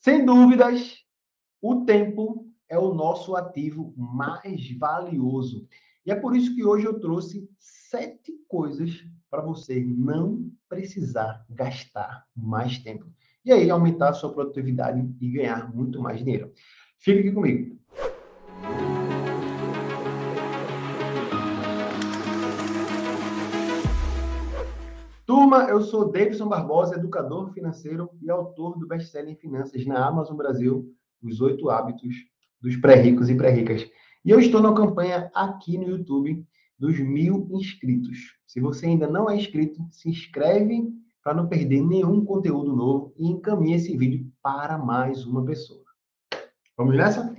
Sem dúvidas, o tempo é o nosso ativo mais valioso. E é por isso que hoje eu trouxe 7 coisas para você não precisar gastar mais tempo. E aí aumentar a sua produtividade e ganhar muito mais dinheiro. Fique aqui comigo. Turma, eu sou Davidson Barbosa, educador financeiro e autor do best-seller em finanças na Amazon Brasil, Os 8 Hábitos dos Pré-Ricos e Pré-Ricas. E eu estou na campanha aqui no YouTube dos 1.000 inscritos. Se você ainda não é inscrito, se inscreve para não perder nenhum conteúdo novo e encaminhe esse vídeo para mais uma pessoa. Vamos nessa?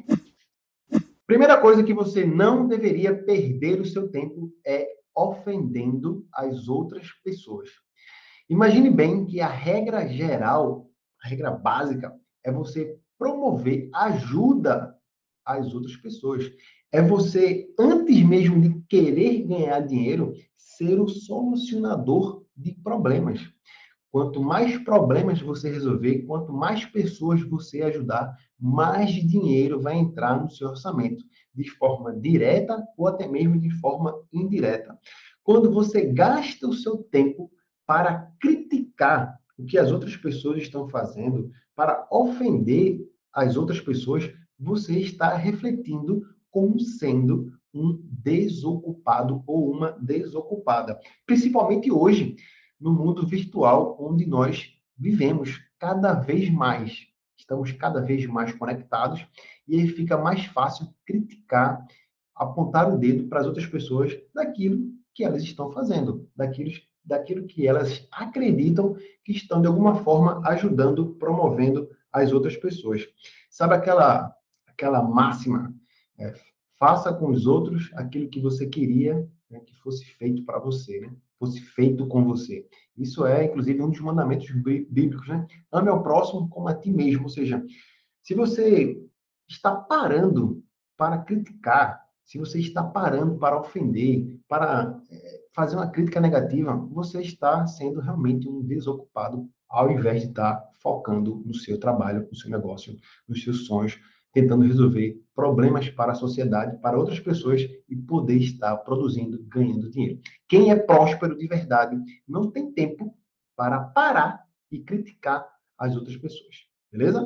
Primeira coisa que você não deveria perder o seu tempo é ofendendo as outras pessoas. Imagine bem que a regra geral, a regra básica, é você promover ajuda às outras pessoas. É você, antes mesmo de querer ganhar dinheiro, ser o solucionador de problemas. Quanto mais problemas você resolver, quanto mais pessoas você ajudar, mais dinheiro vai entrar no seu orçamento, de forma direta ou até mesmo de forma indireta. Quando você gasta o seu tempo para criticar o que as outras pessoas estão fazendo, para ofender as outras pessoas, você está refletindo como sendo um desocupado ou uma desocupada. Principalmente hoje, no mundo virtual onde nós vivemos cada vez mais. Estamos cada vez mais conectados e aí fica mais fácil criticar, apontar o dedo para as outras pessoas daquilo que elas estão fazendo, daquilo que elas acreditam que estão, de alguma forma, ajudando, promovendo as outras pessoas. Sabe aquela máxima? É, faça com os outros aquilo que você queria, né, que fosse feito para você, né? Fosse feito com você. Isso é, inclusive, um dos mandamentos bíblicos, né? Ame ao próximo como a ti mesmo. Ou seja, se você está parando para criticar, se você está parando para ofender, para fazer uma crítica negativa, você está sendo realmente um desocupado, ao invés de estar focando no seu trabalho, no seu negócio, nos seus sonhos, tentando resolver problemas para a sociedade, para outras pessoas e poder estar produzindo, ganhando dinheiro. Quem é próspero de verdade não tem tempo para parar e criticar as outras pessoas. Beleza?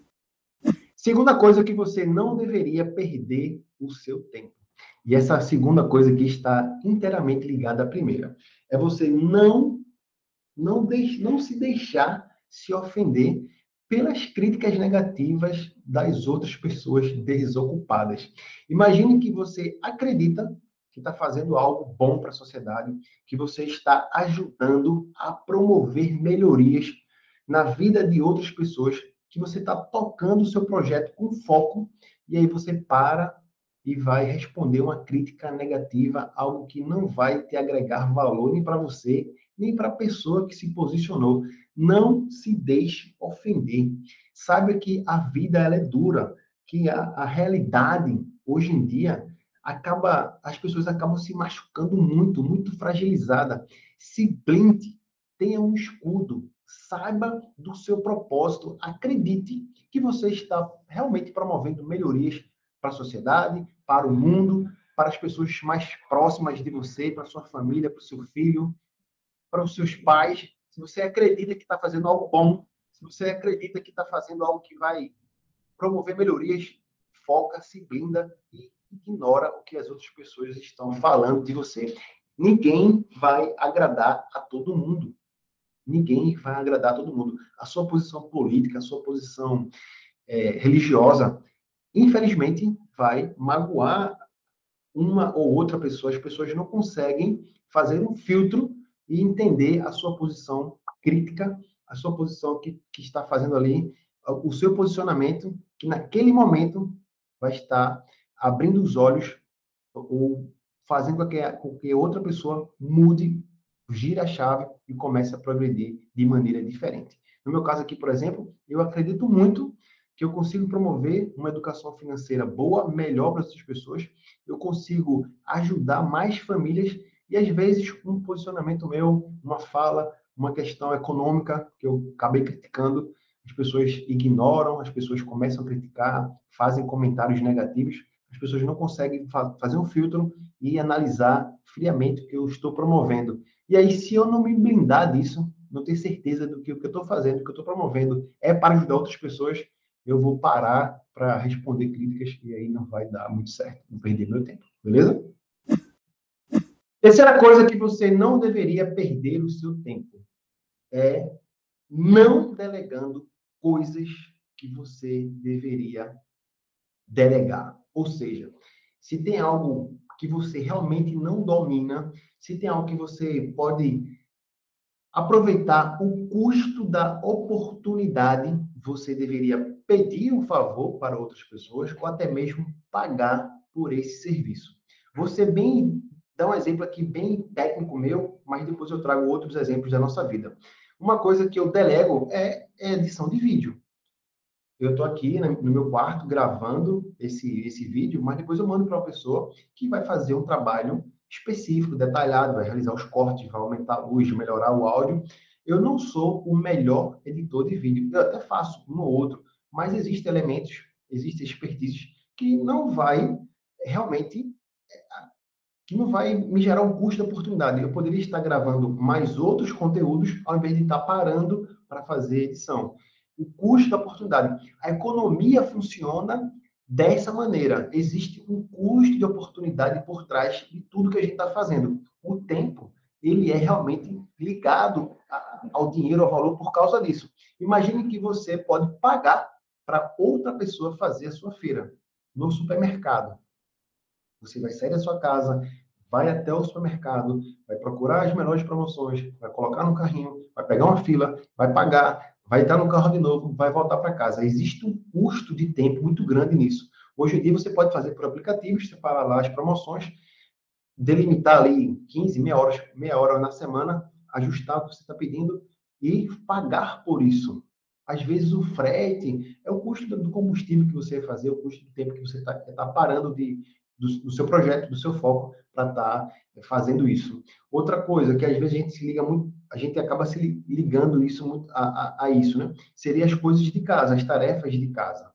Segunda coisa que você não deveria perder o seu tempo. E essa segunda coisa que está inteiramente ligada à primeira. É você não se deixar se ofender pelas críticas negativas das outras pessoas desocupadas. Imagine que você acredita que está fazendo algo bom para a sociedade, que você está ajudando a promover melhorias na vida de outras pessoas, que você está tocando o seu projeto com foco, e aí você para e vai responder uma crítica negativa, algo que não vai te agregar valor nem para você, nem para a pessoa que se posicionou. Não se deixe ofender. Saiba que a vida ela é dura, que a realidade, hoje em dia, as pessoas acabam se machucando muito, muito fragilizada. Se blinde, tenha um escudo, saiba do seu propósito, acredite que você está realmente promovendo melhorias para a sociedade, para o mundo, para as pessoas mais próximas de você, para a sua família, para o seu filho, para os seus pais. Se você acredita que está fazendo algo bom, se você acredita que está fazendo algo que vai promover melhorias, foca, se blinda e ignora o que as outras pessoas estão falando de você. Ninguém vai agradar a todo mundo. Ninguém vai agradar a todo mundo. A sua posição política, a sua posição religiosa, infelizmente, vai magoar uma ou outra pessoa. As pessoas não conseguem fazer um filtro e entender a sua posição crítica, a sua posição que está fazendo ali, o seu posicionamento, que naquele momento vai estar abrindo os olhos ou fazendo com que outra pessoa mude, gire a chave e comece a progredir de maneira diferente. No meu caso aqui, por exemplo, eu acredito muito que eu consigo promover uma educação financeira boa, melhor para essas pessoas, eu consigo ajudar mais famílias e, às vezes, um posicionamento meu, uma fala, uma questão econômica que eu acabei criticando, as pessoas ignoram, as pessoas começam a criticar, fazem comentários negativos, as pessoas não conseguem fazer um filtro e analisar friamente o que eu estou promovendo. E aí, se eu não me blindar disso, não ter certeza do que o que eu estou fazendo, o que eu estou promovendo é para ajudar outras pessoas, eu vou parar para responder críticas e aí não vai dar muito certo, vou perder meu tempo, beleza? Terceira coisa que você não deveria perder o seu tempo é não delegando coisas que você deveria delegar. Ou seja, se tem algo que você realmente não domina, se tem algo que você pode aproveitar o custo da oportunidade, você deveria pedir um favor para outras pessoas ou até mesmo pagar por esse serviço. Você bem dá um exemplo aqui bem técnico meu, mas depois eu trago outros exemplos da nossa vida. Uma coisa que eu delego é edição de vídeo. Eu estou aqui no meu quarto gravando esse vídeo, mas depois eu mando para uma pessoa que vai fazer um trabalho específico, detalhado, vai realizar os cortes, vai aumentar a luz, melhorar o áudio. Eu não sou o melhor editor de vídeo. Eu até faço um ou outro, mas existem elementos, existem expertises que não vai realmente que não vai me gerar um custo de oportunidade. Eu poderia estar gravando mais outros conteúdos ao invés de estar parando para fazer edição. O custo da oportunidade. A economia funciona dessa maneira. Existe um custo de oportunidade por trás de tudo que a gente está fazendo. O tempo, ele é realmente ligado ao dinheiro, ao valor por causa disso. Imagine que você pode pagar para outra pessoa fazer a sua feira no supermercado. Você vai sair da sua casa, vai até o supermercado, vai procurar as melhores promoções, vai colocar no carrinho, vai pegar uma fila, vai pagar, vai entrar no carro de novo, vai voltar para casa. Existe um custo de tempo muito grande nisso. Hoje em dia você pode fazer por aplicativos, separar lá as promoções, delimitar ali 15, meia hora na semana, ajustar o que você está pedindo e pagar por isso. Às vezes o frete é o custo do combustível que você vai fazer, o custo do tempo que você está parando do seu projeto, do seu foco, para estar fazendo isso. Outra coisa que às vezes a gente se liga muito, a gente acaba se ligando isso muito a isso, né? Seria as coisas de casa, as tarefas de casa.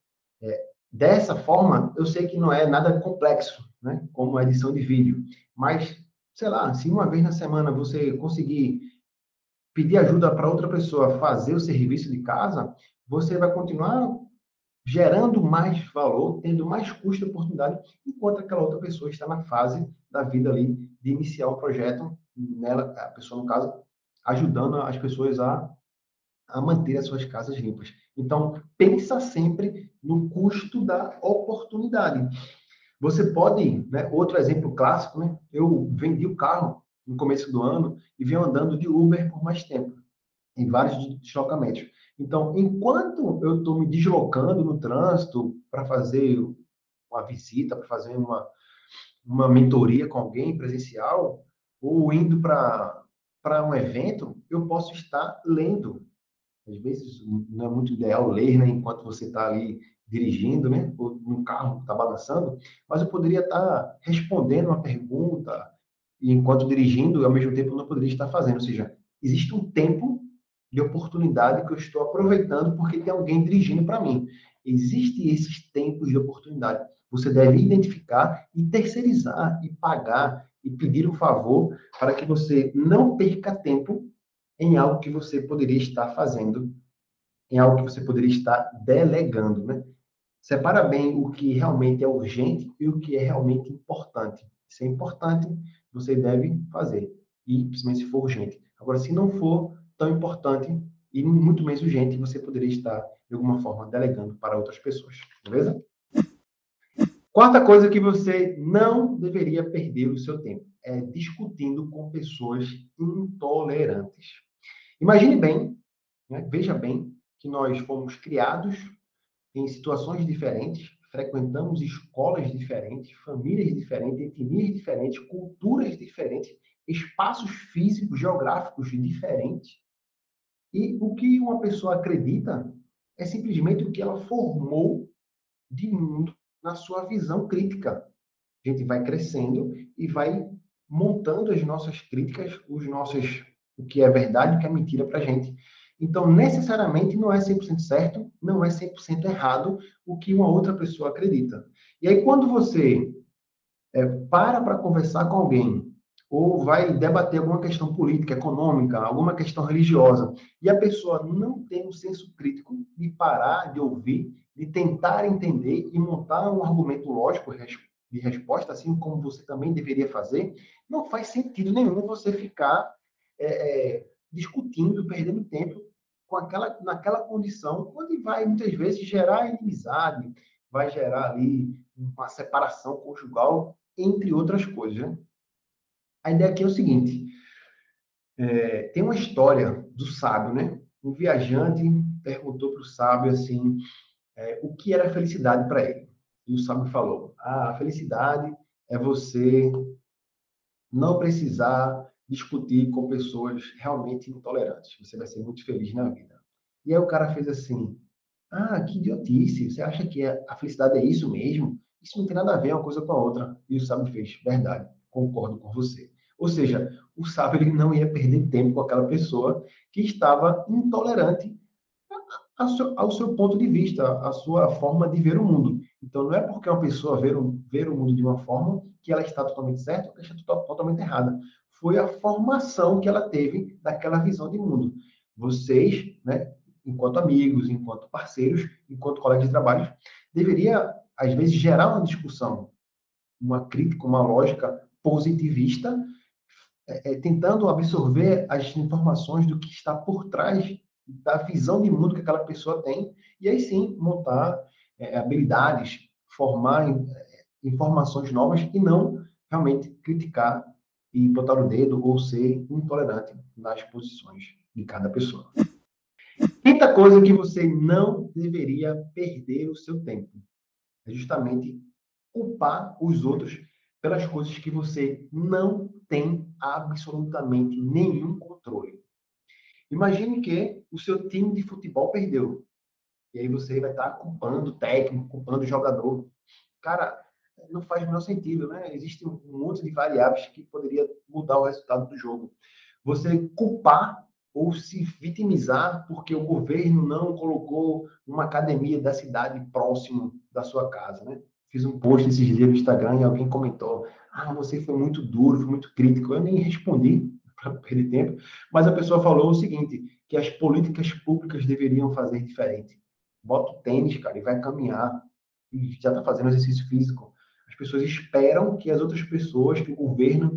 Dessa forma, eu sei que não é nada complexo, né? Como a edição de vídeo. Mas, sei lá, se uma vez na semana você conseguir pedir ajuda para outra pessoa fazer o serviço de casa, você vai continuar gerando mais valor, tendo mais custo e oportunidade, enquanto aquela outra pessoa está na fase da vida ali de iniciar o projeto, nela, a pessoa, no caso, ajudando as pessoas a manter as suas casas limpas. Então, pensa sempre no custo da oportunidade. Você pode, né, outro exemplo clássico, né, eu vendi o carro no começo do ano e venho andando de Uber por mais tempo, em vários deslocamentos. Então, enquanto eu estou me deslocando no trânsito para fazer uma visita, para fazer uma mentoria com alguém presencial, ou indo para um evento, eu posso estar lendo. Às vezes não é muito ideal ler, né, enquanto você está ali dirigindo, né, ou no carro está balançando, mas eu poderia estar respondendo uma pergunta e enquanto dirigindo, ao mesmo tempo eu não poderia estar fazendo. Ou seja, existe um tempo de oportunidade que eu estou aproveitando porque tem alguém dirigindo para mim. Existem esses tempos de oportunidade. Você deve identificar e terceirizar e pagar e pedir um favor para que você não perca tempo em algo que você poderia estar fazendo, em algo que você poderia estar delegando, né? Separa bem o que realmente é urgente e o que é realmente importante. Se é importante, você deve fazer, e principalmente se for urgente. Agora, se não for tão importante e muito menos urgente, você poderia estar, de alguma forma, delegando para outras pessoas, beleza? Quarta coisa que você não deveria perder o seu tempo é discutindo com pessoas intolerantes. Imagine bem, né? Veja bem que nós fomos criados em situações diferentes, frequentamos escolas diferentes, famílias diferentes, etnias diferentes, culturas diferentes, espaços físicos, geográficos diferentes. E o que uma pessoa acredita é simplesmente o que ela formou de mundo na sua visão crítica. A gente vai crescendo e vai montando as nossas críticas, o que é verdade, o que é mentira para a gente. Então, necessariamente, não é 100% certo, não é 100% errado o que uma outra pessoa acredita. E aí, quando você para conversar com alguém, ou vai debater alguma questão política, econômica, alguma questão religiosa, e a pessoa não tem um senso crítico de parar, de ouvir, de tentar entender e montar um argumento lógico de resposta, assim como você também deveria fazer, não faz sentido nenhum você ficar discutindo, perdendo tempo naquela condição, onde vai muitas vezes gerar inimizade, vai gerar ali uma separação conjugal, entre outras coisas, né? A ideia aqui é o seguinte: tem uma história do sábio, né? Um viajante perguntou para o sábio assim, o que era felicidade para ele. E o sábio falou: a felicidade é você não precisar discutir com pessoas realmente intolerantes. Você vai ser muito feliz na vida. E aí o cara fez assim: ah, que idiotice. Você acha que a felicidade é isso mesmo? Isso não tem nada a ver uma coisa com a outra. E o sábio fez: verdade, concordo com você. Ou seja, o sábio ele não ia perder tempo com aquela pessoa que estava intolerante ao seu ponto de vista, à sua forma de ver o mundo. Então, não é porque uma pessoa ver o mundo de uma forma que ela está totalmente certa ou que ela está totalmente errada. Foi a formação que ela teve daquela visão de mundo. Vocês, né, enquanto amigos, enquanto parceiros, enquanto colegas de trabalho, deveria, às vezes, gerar uma discussão, uma crítica, uma lógica positivista, tentando absorver as informações do que está por trás da visão de mundo que aquela pessoa tem, e aí sim montar habilidades, formar informações novas e não realmente criticar e botar o dedo ou ser intolerante nas posições de cada pessoa. Quinta coisa que você não deveria perder o seu tempo é justamente culpar os outros pelas coisas que você não tem absolutamente nenhum controle. Imagine que o seu time de futebol perdeu. E aí você vai estar culpando o técnico, culpando o jogador. Cara, não faz o menor sentido, né? Existe um monte de variáveis que poderia mudar o resultado do jogo. Você culpar ou se vitimizar porque o governo não colocou uma academia da cidade próximo da sua casa, né? Fiz um post esses dias no Instagram e alguém comentou: ah, você foi muito duro, foi muito crítico. Eu nem respondi para não perder tempo, mas a pessoa falou o seguinte, que as políticas públicas deveriam fazer diferente. Bota o tênis, cara, e vai caminhar. E já está fazendo exercício físico. As pessoas esperam que as outras pessoas, que o governo,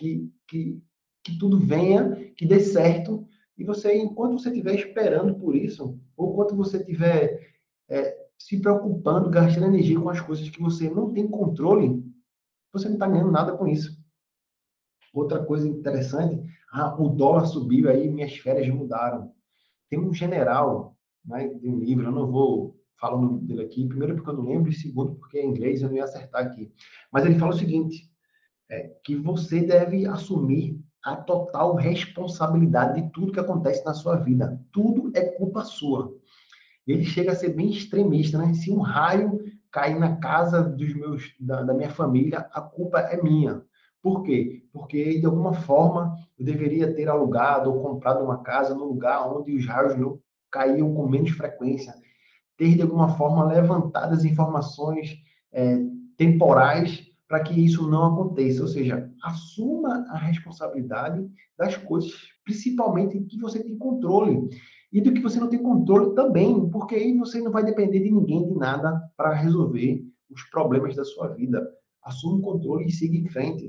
que tudo venha, que dê certo, e você, enquanto você estiver esperando por isso, ou enquanto você estiver se preocupando, gastando energia com as coisas que você não tem controle, você não está ganhando nada com isso. Outra coisa interessante, o dólar subiu, aí minhas férias mudaram. Tem um general, né, de um livro, eu não vou falar o nome dele aqui, primeiro porque eu não lembro, e segundo porque é inglês, eu não ia acertar aqui. Mas ele fala o seguinte, que você deve assumir a total responsabilidade de tudo que acontece na sua vida. Tudo é culpa sua. Ele chega a ser bem extremista, né? Se um raio cair na casa da minha família, a culpa é minha. Por quê? Porque, de alguma forma, eu deveria ter alugado ou comprado uma casa no lugar onde os raios não caíam com menos frequência. Ter, de alguma forma, levantado as informações é, temporais para que isso não aconteça. Ou seja, assuma a responsabilidade das coisas, principalmente que você tem controle. E do que você não tem controle também, porque aí você não vai depender de ninguém, de nada, para resolver os problemas da sua vida. Assuma o controle e siga em frente.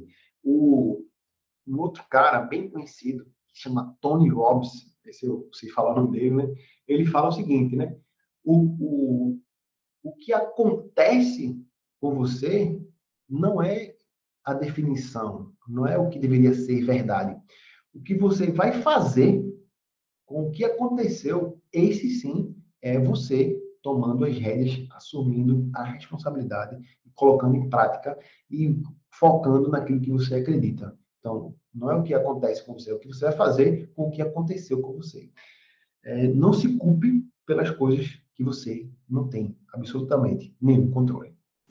Um outro cara bem conhecido, que chama Tony Robbins, se eu sei falar o nome dele, né? Ele fala o seguinte, né? O, o, o que acontece com você não é a definição, não é o que deveria ser verdade. O que você vai fazer com o que aconteceu, esse sim é você tomando as rédeas, assumindo a responsabilidade, colocando em prática e focando naquilo que você acredita. Então, não é o que acontece com você, é o que você vai fazer com o que aconteceu com você. Não se culpe pelas coisas que você não tem absolutamente nenhum controle.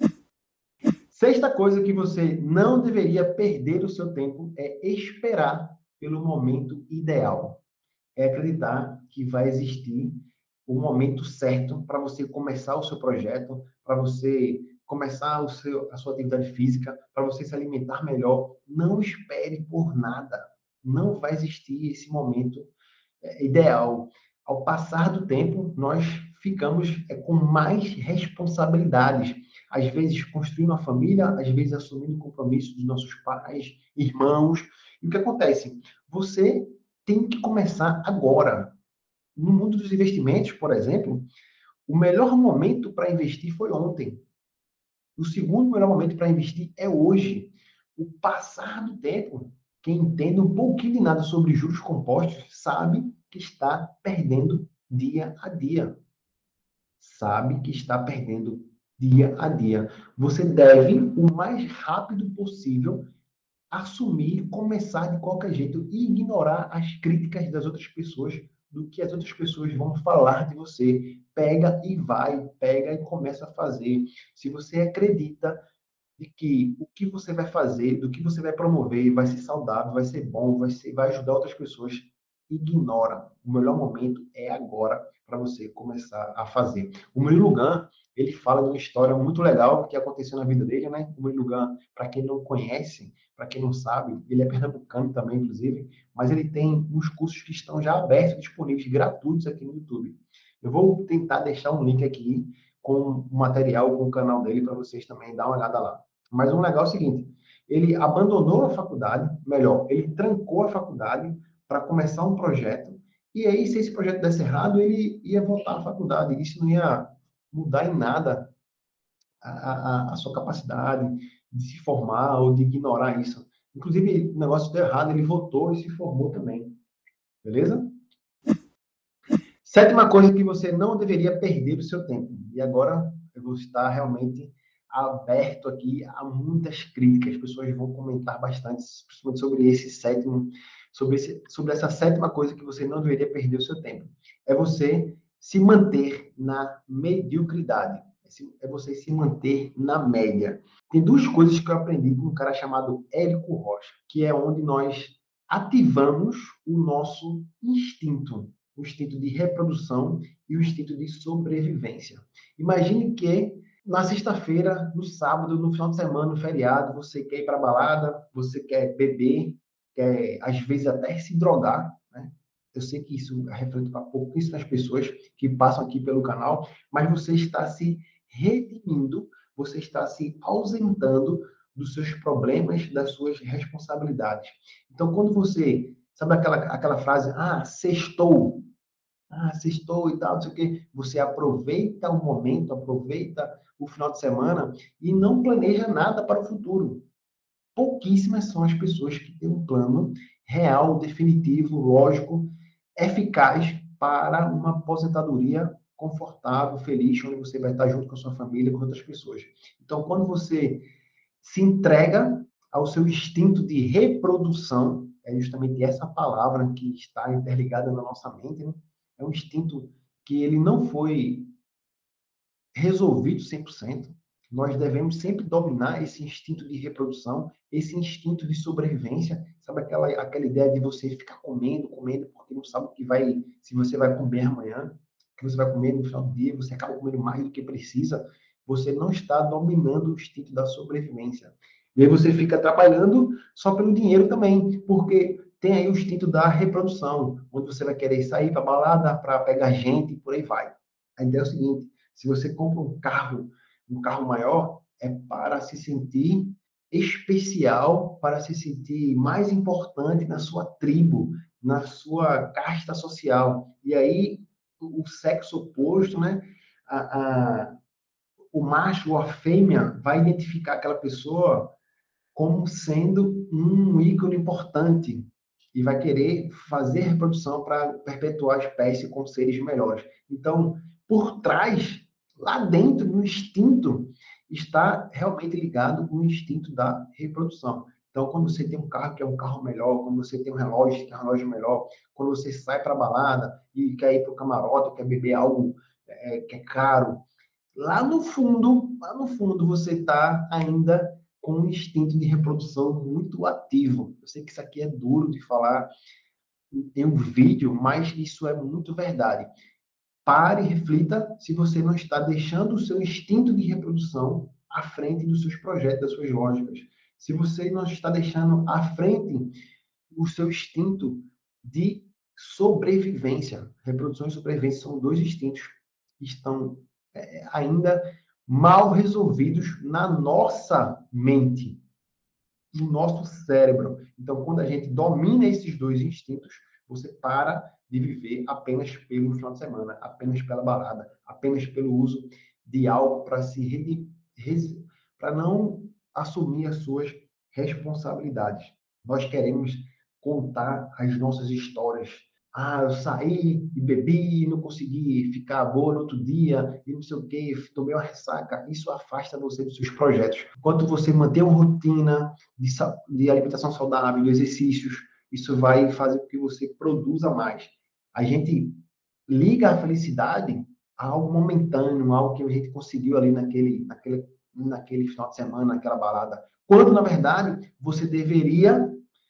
Sexta coisa que você não deveria perder o seu tempo é esperar pelo momento ideal. é acreditar que vai existir o momento certo para você começar o seu projeto, para você começar a sua atividade física, para você se alimentar melhor. Não espere por nada. Não vai existir esse momento ideal. Ao passar do tempo, nós ficamos com mais responsabilidades. Às vezes construindo uma família, às vezes assumindo compromissos dos nossos pais, irmãos. E o que acontece? Você tem que começar agora. No mundo dos investimentos, por exemplo, o melhor momento para investir foi ontem. O segundo melhor momento para investir é hoje. O passar do tempo, quem entende um pouquinho de nada sobre juros compostos, sabe que está perdendo dia a dia. Sabe que está perdendo dia a dia. Você deve, o mais rápido possível, assumir, começar de qualquer jeito e ignorar as críticas das outras pessoas, do que as outras pessoas vão falar de você. Pega e vai, pega e começa a fazer. Se você acredita de que o que você vai fazer, do que você vai promover, vai ser saudável, vai ser bom, vai ajudar outras pessoas, ignora. O melhor momento é agora para você começar a fazer. O Murilo Gun, ele fala de uma história muito legal que aconteceu na vida dele, né? O Murilo Gun, para quem não conhece, para quem não sabe, ele é pernambucano também, inclusive, mas ele tem uns cursos que estão já abertos, disponíveis, gratuitos aqui no YouTube. Eu vou tentar deixar um link aqui com o material, com o canal dele, para vocês também dar uma olhada lá. Mas o legal é o seguinte, ele abandonou a faculdade, melhor, ele trancou a faculdade para começar um projeto, e aí, se esse projeto desse errado, ele ia voltar à faculdade, isso não ia mudar em nada a sua capacidade de se formar ou de ignorar isso. Inclusive, o negócio deu errado, ele voltou e se formou também. Beleza? Sétima coisa que você não deveria perder o seu tempo. E agora eu vou estar realmente aberto aqui a muitas críticas. As pessoas vão comentar bastante, principalmente sobre esse sétimo, sobre essa sétima coisa que você não deveria perder o seu tempo. É você se manter na mediocridade. É você se manter na média. Tem duas coisas que eu aprendi com um cara chamado Érico Rocha, que é onde nós ativamos o nosso instinto, o instinto de reprodução e o instinto de sobrevivência. Imagine que na sexta-feira, no sábado, no final de semana, no feriado, você quer ir para a balada, você quer beber, quer às vezes até se drogar, né? Eu sei que isso reflete para pouquíssimas pessoas que passam aqui pelo canal, mas você está se redimindo, você está se ausentando dos seus problemas, das suas responsabilidades. Então, quando você, sabe aquela frase, sextou, sextou e tal, não sei o quê. Você aproveita o momento, aproveita o final de semana e não planeja nada para o futuro. Pouquíssimas são as pessoas que têm um plano real, definitivo, lógico, eficaz para uma aposentadoria confortável, feliz, onde você vai estar junto com a sua família, com outras pessoas. Então, quando você se entrega ao seu instinto de reprodução, é justamente essa palavra que está interligada na nossa mente, né? É um instinto que ele não foi resolvido 100%. Nós devemos sempre dominar esse instinto de reprodução, esse instinto de sobrevivência, sabe aquela ideia de você ficar comendo, comendo, porque não sabe o que vai, se você vai comer amanhã, o que você vai comer no final do dia, você acaba comendo mais do que precisa, você não está dominando o instinto da sobrevivência. E aí você fica trabalhando só pelo dinheiro também, porque tem aí o instinto da reprodução, onde você vai querer sair para balada, para pegar gente e por aí vai. A ideia é o seguinte, se você compra um carro maior, é para se sentir especial, para se sentir mais importante na sua tribo, na sua casta social. E aí, o sexo oposto, né? A, a, o macho ou a fêmea vai identificar aquela pessoa como sendo um ícone importante e vai querer fazer reprodução para perpetuar a espécie com seres melhores. Então, por trás, lá dentro, no instinto, está realmente ligado o instinto da reprodução. Então, quando você tem um carro que é um carro melhor, quando você tem um relógio que é um relógio melhor, quando você sai para a balada e quer ir para o camarote, quer beber algo que é caro, lá no fundo, você está ainda com um instinto de reprodução muito ativo. Eu sei que isso aqui é duro de falar, em um vídeo, mas isso é muito verdade. Pare e reflita se você não está deixando o seu instinto de reprodução à frente dos seus projetos, das suas lógicas. Se você não está deixando à frente o seu instinto de sobrevivência. Reprodução e sobrevivência são dois instintos que estão ainda mal resolvidos na nossa mente, no nosso cérebro. Então, quando a gente domina esses dois instintos, você para de viver apenas pelo final de semana, apenas pela balada, apenas pelo uso de algo para para não assumir as suas responsabilidades. Nós queremos contar as nossas histórias. Ah, eu saí e bebi, não consegui ficar boa no outro dia, e não sei o quê, tomei uma ressaca. Isso afasta você dos seus projetos. Enquanto você manter uma rotina de alimentação saudável, de exercícios, isso vai fazer com que você produza mais. A gente liga a felicidade a algo momentâneo, algo que a gente conseguiu ali naquele final de semana, naquela balada. Quando, na verdade, você deveria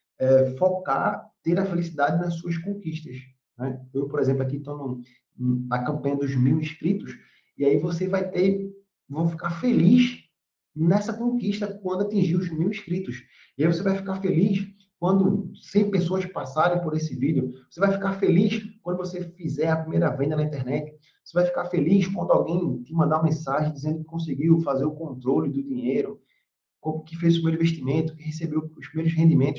focar, ter a felicidade nas suas conquistas. Né? Eu, por exemplo, aqui estou na campanha dos 1.000 inscritos, e aí você vai ter, vão ficar feliz nessa conquista quando atingir os 1.000 inscritos. E aí você vai ficar feliz quando 100 pessoas passarem por esse vídeo. Você vai ficar feliz quando você fizer a primeira venda na internet. Você vai ficar feliz quando alguém te mandar uma mensagem dizendo que conseguiu fazer o controle do dinheiro, que fez o primeiro investimento, que recebeu os primeiros rendimentos.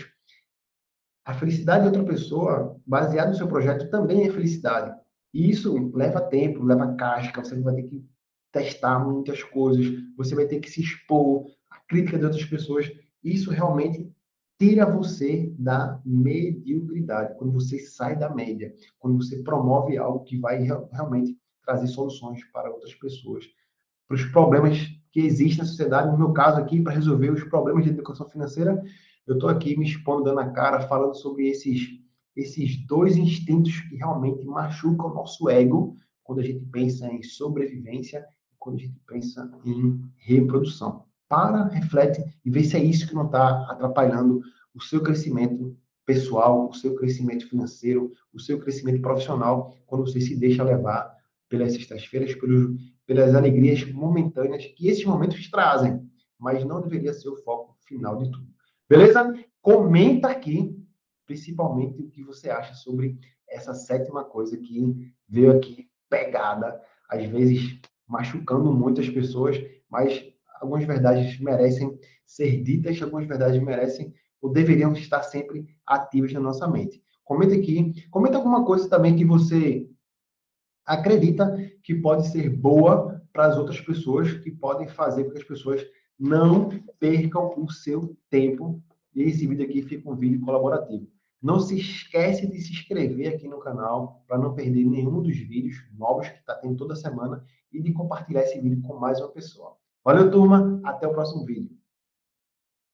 A felicidade de outra pessoa, baseada no seu projeto, também é felicidade. E isso leva tempo, leva casca, você vai ter que testar muitas coisas, você vai ter que se expor à crítica de outras pessoas. Isso realmente tira você da mediocridade, quando você sai da média, quando você promove algo que vai realmente trazer soluções para outras pessoas, para os problemas que existem na sociedade. No meu caso aqui, para resolver os problemas de educação financeira, eu estou aqui me expondo, dando a cara, falando sobre esses dois instintos que realmente machucam o nosso ego quando a gente pensa em sobrevivência e quando a gente pensa em reprodução. Para, reflete e vê se é isso que não está atrapalhando o seu crescimento pessoal, o seu crescimento financeiro, o seu crescimento profissional, quando você se deixa levar pelas sextas-feiras, pelas alegrias momentâneas que esses momentos trazem, mas não deveria ser o foco final de tudo. Beleza? Comenta aqui, principalmente, o que você acha sobre essa sétima coisa que veio aqui pegada, às vezes machucando muitas pessoas, mas algumas verdades merecem ser ditas, algumas verdades merecem ou deveriam estar sempre ativas na nossa mente. Comenta aqui, comenta alguma coisa também que você acredita que pode ser boa para as outras pessoas, que podem fazer com que as pessoas não percam o seu tempo. E esse vídeo aqui fica um vídeo colaborativo. Não se esquece de se inscrever aqui no canal para não perder nenhum dos vídeos novos que está tendo toda semana e de compartilhar esse vídeo com mais uma pessoa. Valeu, turma. Até o próximo vídeo.